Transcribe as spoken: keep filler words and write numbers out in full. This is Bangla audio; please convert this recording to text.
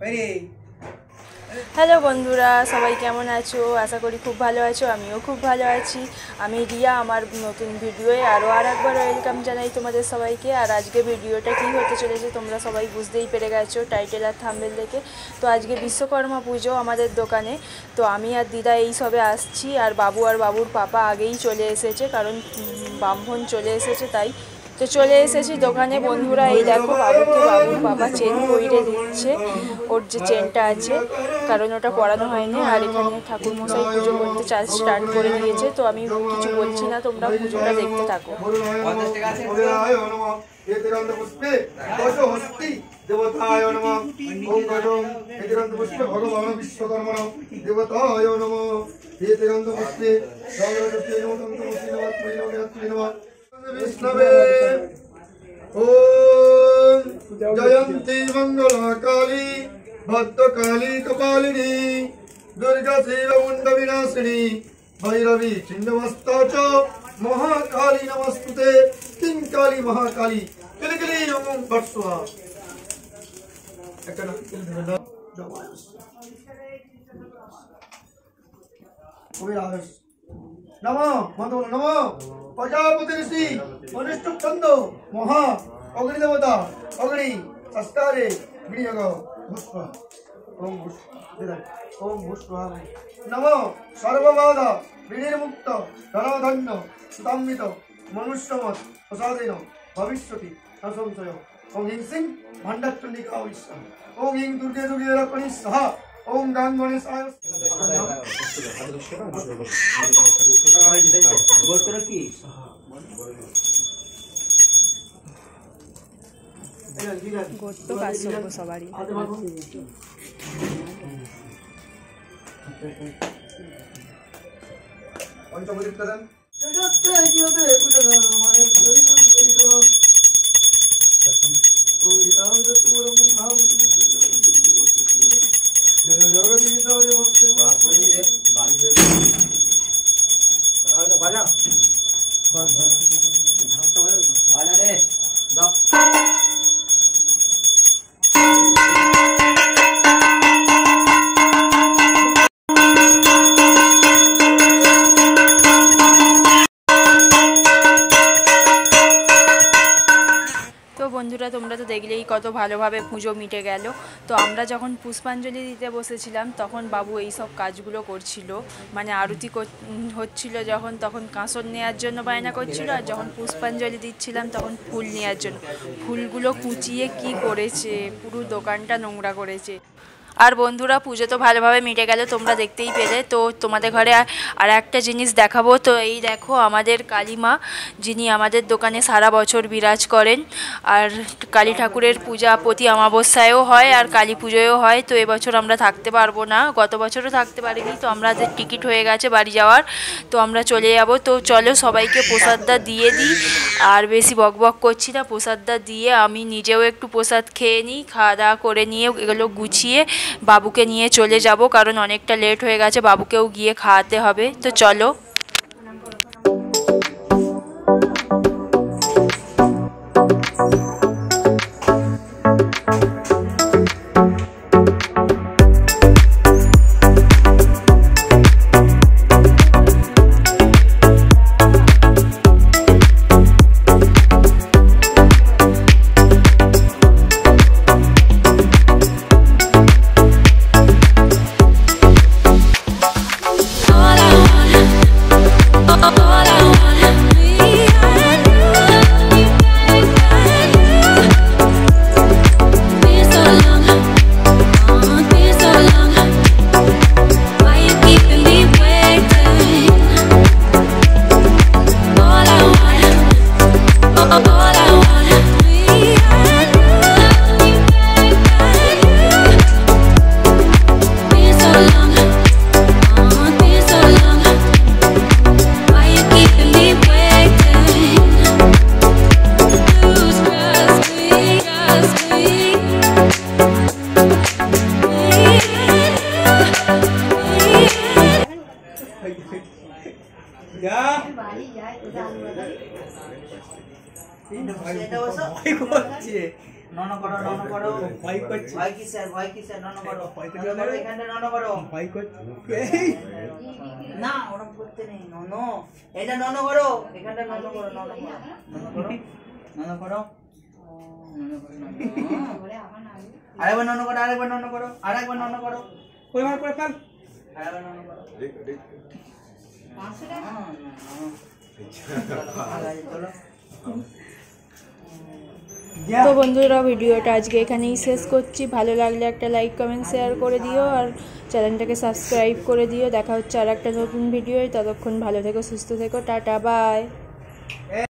হ্যালো বন্ধুরা, সবাই কেমন আছো? আশা করি খুব ভালো আছো। আমিও খুব ভালো আছি। আমি রিয়া, আমার নতুন ভিডিওয়ে আরও আর একবার ওয়েলকাম জানাই তোমাদের সবাইকে। আর আজকে ভিডিওটা কী হতে চলেছে তোমরা সবাই বুঝতেই পেরে গেছো টাইটেল আর থাম্বনেল দেখে। তো আজকে বিশ্বকর্মা পুজো আমাদের দোকানে। তো আমি আর দিদা এই সবে আসছি, আর বাবু আর বাবুর পাপা আগেই চলে এসেছে, কারণ ব্রাহ্মণ চলে এসেছে তাই। তো চলে এসেছি দোকানে। বন্ধুরা এই দেখো, বাবুকে বাবুর বাবা চেন পরিয়ে দিচ্ছে, ওর যে চেনটা আছে, কারণ ওটা পরানো হয়নি। আর এখানে ঠাকুর মশাই পুজো করতে চার্জ স্টার্ট করে দিয়েছে। তো আমি কিছু বলছি না, তোমরা পুজোটা দেখতে থাকো। দেবতায় নমঃ। ওম গজং এতিরন্ত পুষ্পে ভগবান বিশ্বকর্মণ দেবতায় নমঃ। এতিরন্ত পুষ্পে সর্বদতে নমঃ তন্ত্রমূর্তি নমঃ ত্রিলোক্যত্রী নমঃ বিষ্ণবে। ওম জয়ন্তী মঙ্গলকালী ভদ্রকালী কপালিনী দুর্গা শিবমুণ্ড বিনাশিনী ভৈরবী ছিন্নমস্তা চ মহাকালী নমস্তুতে। কিং কালী মহাকালী কিলকিলি ওম বৎসা। একটা না কিলকিলি না জবাস ওই আস নমঃ মন্ত্র নমঃ প্রজাপতি ঋষি মনুষ্য ছন্দ মহা অগ্নি দেবতা অগ্নি সস্কারে বিনিয়োগ পুষ্প ওম পুষ্প ওম পুষ্প নমঃ সর্ববাধা বিনির্মুক্ত ধনধন্য সুতাম্বিত মনুষ্যমত প্রসাদেন ভবিষ্যতি সংশয়। ওম হিং সিং ভাণ্ডাচণ্ডিকা বিষ্ণু। ওম হিং দুর্গে দুর্গে রক্ষণী সাহা। ওম গাং গণেশায়। গোত্র কাশ্যপ সবারই। পঞ্চমুদ্রিকরণ বন্ধুরা, তোমরা তো দেখলেই কত ভালোভাবে পুজো মিটে গেল। তো আমরা যখন পুষ্পাঞ্জলি দিতে বসেছিলাম তখন বাবু এই সব কাজগুলো করছিল, মানে আরতি হচ্ছিল যখন, তখন কাঁসর নেওয়ার জন্য বায়না করছিল, আর যখন পুষ্পাঞ্জলি দিচ্ছিলাম তখন ফুল নেওয়ার জন্য। ফুলগুলো কুচিয়ে কি করেছে, পুরো দোকানটা নোংরা করেছে। আর বন্ধুরা, পুজো তো ভালোভাবে মিটে গেল, তোমরা দেখতেই পেলে। তো তোমাদের ঘরে আর একটা জিনিস দেখাবো। তো এই দেখো আমাদের কালী মা, যিনি আমাদের দোকানে সারা বছর বিরাজ করেন। আর কালী ঠাকুরের পূজা প্রতি অমাবস্যায়ও হয় আর কালী পুজোয়ও হয়। তো এবছর আমরা থাকতে পারবো না, গত বছরও থাকতে পারিনি। তো আমাদের টিকিট হয়ে গেছে বাড়ি যাওয়ার, তো আমরা চলে যাব। তো চলো সবাইকে প্রসাদটা দিয়ে দিই, আর বেশি বক বক করছি না। প্রসাদটা দিয়ে আমি নিজেও একটু প্রসাদ খেয়ে নিই, খাওয়া দাওয়া করে নিয়ে এগুলো গুছিয়ে বাবুকে নিয়ে চলে যাব, কারণ অনেকটা লেট হয়ে গেছে, বাবুকেও গিয়ে খাওয়াতে হবে। তো চলো। All I want নন করো নন করো ভয় করছে ভয় কি স্যার ভয় কি স্যার নন করো ভয় করো এখানে নন করো ভয় করছে না ওরকম করতে নেই নন এটা নন করো এখানটা নন করো নন করো নন করো নন করো আরেকবার নন করো আরেকবার নন করো আরেকবার নন করো কই মার করে ফেল আরেকবার নন করো পাঁচশো টাকা চলো তো বন্ধুরা ভিডিওটা আজকে এখানেই শেষ করছি। ভালো লাগলে একটা লাইক কমেন্ট শেয়ার করে দিও আর চ্যানেলটাকে সাবস্ক্রাইব করে দিও। দেখা হচ্ছে আর একটা নতুন ভিডিও। ততক্ষণ ভালো থেকো সুস্থ থেকো, টাটা বাই।